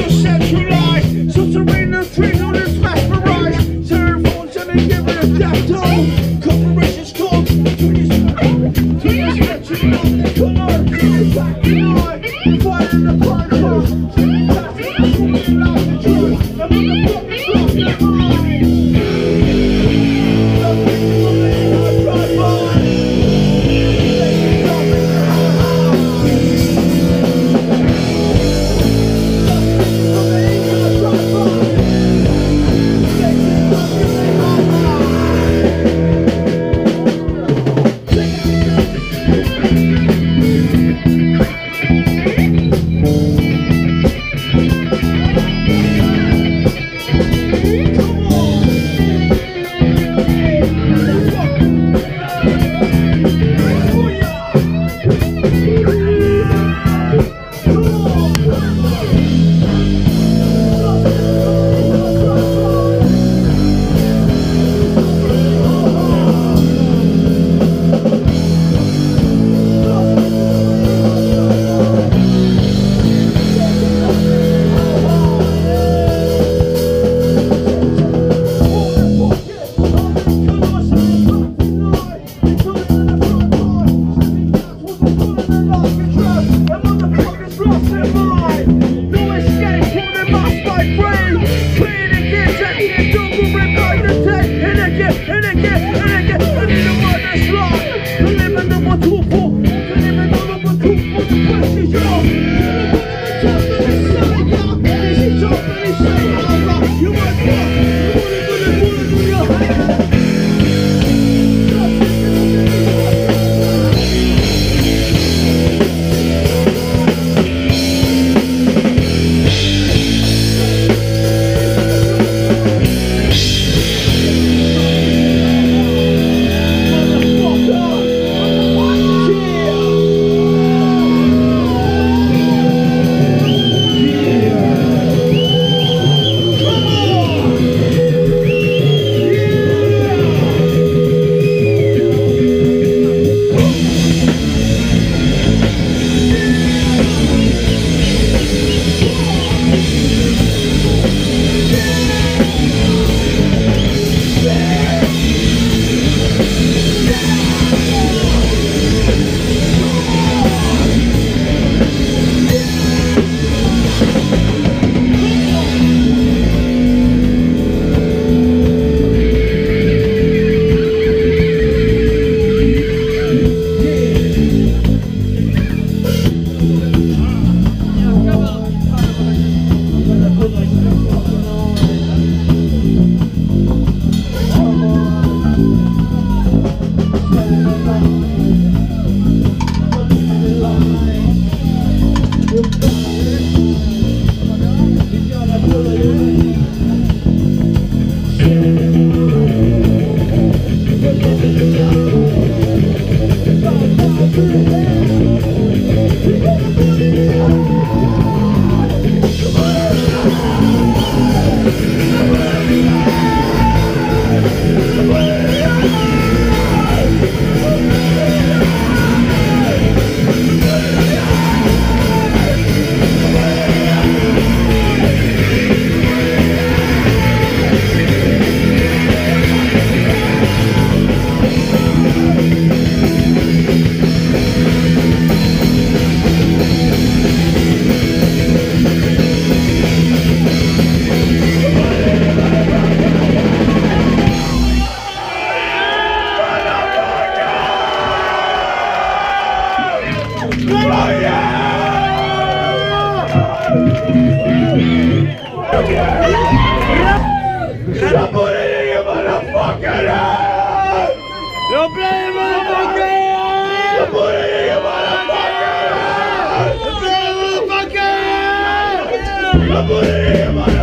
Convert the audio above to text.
feel centralized. Subterranean trees on the smash barrage. Telephones and they give it a death toll. Corporations called to this metronome. Come on, back the line. Fire in the front car. That's what I'm talking about the truth. I'm on the fucking block, never mind. Yo play, motherfucker! Yo play, motherfucker! Yo play, motherfucker! Yo play, motherfucker!